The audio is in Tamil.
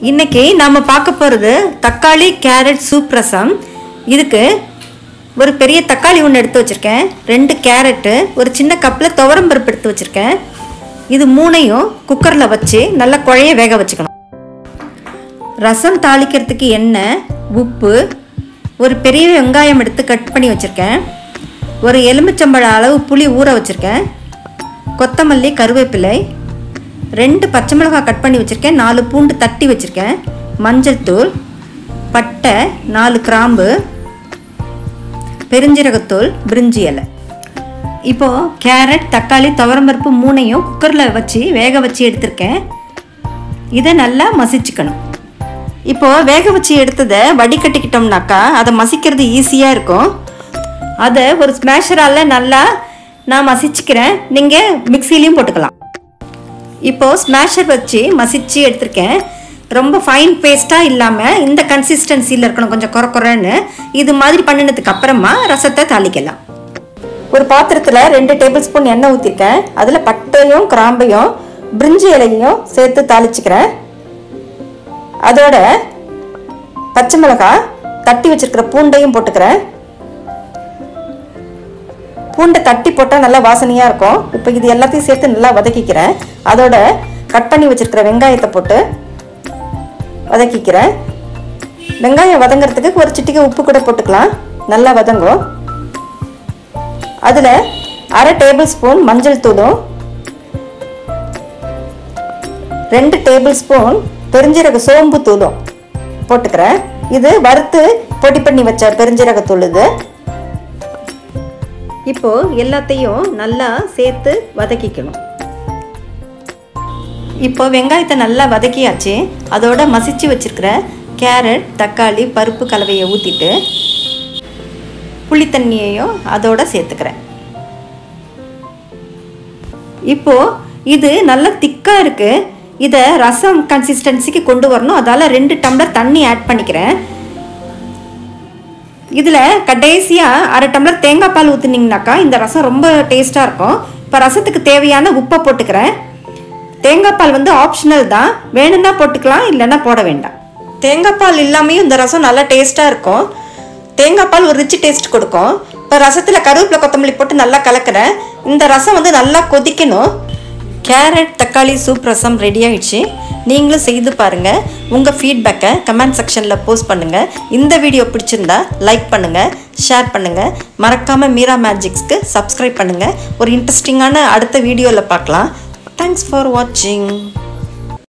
இன்னைக்கு நாம பார்க்க போறது தக்காளி கேரட் சூப் ரசம். இதுக்கு ஒரு பெரிய தக்காளி ஒன்று எடுத்து வச்சிருக்கேன், 2 கேரட், ஒரு சின்ன கப்பில் துவரம் பருப்பு எடுத்து வச்சிருக்கேன். இது மூணையும் குக்கரில் வச்சு நல்லா குழைய வேக வச்சுக்கணும். ரசம் தாளிக்கிறதுக்கு எண்ணெய், உப்பு, ஒரு பெரிய வெங்காயம் எடுத்து கட் பண்ணி வச்சுருக்கேன், ஒரு எலுமிச்சம்பழம் அளவு புளி ஊற வச்சுருக்கேன், கொத்தமல்லி, கருவேப்பிலை, 2 பச்சை மிளகாய் கட் பண்ணி வச்சுருக்கேன், 4 பூண்டு தட்டி வச்சுருக்கேன், மஞ்சள் தூள், பட்டை, 4 கிராம்பு, பெருஞ்சீரகத்தூள், பிரிஞ்சி இலை. இப்போது கேரட், தக்காளி, துவரம்பருப்பு மூணையும் குக்கரில் வச்சு வேக வச்சு எடுத்திருக்கேன். இதை நல்லா மசிச்சுக்கணும். இப்போது வேக வச்சு எடுத்ததை வடிகட்டிக்கிட்டோம்னாக்கா அதை மசிக்கிறது ஈஸியாக இருக்கும். அதை ஒரு ஸ்மேஷரால் நல்லா நான் மசிச்சுக்கிறேன், நீங்கள் மிக்சிலையும் போட்டுக்கலாம். இப்போது ஸ்மேஷர் வச்சு மசிச்சு எடுத்திருக்கேன். ரொம்ப ஃபைன் பேஸ்ட்டாக இல்லாமல் இந்த கன்சிஸ்டன்சியில் இருக்கணும், கொஞ்சம் குறைன்னு. இது மாதிரி பண்ணினதுக்கு அப்புறமா ரசத்தை தாளிக்கலாம். ஒரு பாத்திரத்தில் 2 டேபிள் ஸ்பூன் எண்ணெய் ஊற்றிருக்கேன். அதில் பட்டையும் கிராம்பையும் பிரிஞ்சி இலையும் சேர்த்து தாளிச்சுக்கிறேன். அதோட பச்சை மிளகாய், தட்டி வச்சிருக்கிற பூண்டையும் போட்டுக்கிறேன். பூண்டை தட்டி போட்டால் நல்லா வாசனையாக இருக்கும். இப்போ இது எல்லாத்தையும் சேர்த்து நல்லா வதக்கிக்கிறேன். அதோட கட் பண்ணி வச்சிருக்கிற வெங்காயத்தை போட்டு வதக்கிக்கிறேன். வெங்காயம் வதங்கிறதுக்கு ஒரு சிட்டிகை உப்பு கூட போட்டுக்கலாம், நல்லா வதங்கும். அதில் 1/2 டேபிள் ஸ்பூன் மஞ்சள் தூளும், 2 டேபிள் ஸ்பூன் பெருஞ்சீரக சோம்பு தூளும் போட்டுக்கிறேன். இது வறுத்து பொடி பண்ணி வச்ச பெருஞ்சீரகத்தூள் இது. இப்போ எல்லாத்தையும் நல்லா சேர்த்து வதக்கிக்கணும். இப்போ வெங்காயத்தை நல்லா வதக்கியாச்சு. அதோட மசிச்சு வச்சிருக்கிற கேரட், தக்காளி, பருப்பு கலவையை ஊற்றிட்டு புளித்தண்ணியையும் அதோட சேர்த்துக்கிறேன். இப்போது இது நல்லா திக்காக இருக்குது. இதை ரசம் கன்சிஸ்டன்சிக்கு கொண்டு வரணும். அதால் 2 டம்ளர் தண்ணி ஆட் பண்ணிக்கிறேன். இதில் கடைசியாக 1/2 டம்ளர் தேங்காய் பால் ஊற்றுனீங்கனாக்கா இந்த ரசம் ரொம்ப டேஸ்ட்டாக இருக்கும். இப்போ ரசத்துக்கு தேவையான உப்பை போட்டுக்கிறேன். தேங்காய் பால் வந்து ஆப்ஷனல் தான், வேணும்னா போட்டுக்கலாம், இல்லைன்னா போட வேண்டாம். தேங்காய் பால் இல்லாமையும் இந்த ரசம் நல்லா டேஸ்ட்டாக இருக்கும். தேங்காய் பால் ஒரு ரிச் டேஸ்ட் கொடுக்கும். இப்போ ரசத்தில் கருவேப்பிலை, கொத்தமல்லி போட்டு நல்லா கலக்கிறேன். இந்த ரசம் வந்து நல்லா கொதிக்கணும். கேரட் தக்காளி சூப் ரசம் ரெடி ஆகிடுச்சு. நீங்களும் செய்து பாருங்கள். உங்கள் ஃபீட்பேக்கை கமெண்ட் செக்ஷனில் போஸ்ட் பண்ணுங்கள். இந்த வீடியோ பிடிச்சிருந்தா லைக் பண்ணுங்கள், ஷேர் பண்ணுங்கள். மறக்காமல் மீரா மேஜிக்ஸ்க்கு சப்ஸ்கிரைப் பண்ணுங்கள். ஒரு இன்ட்ரெஸ்டிங்கான அடுத்த வீடியோவில் பார்க்கலாம். தேங்க்ஸ் ஃபார் வாட்சிங்.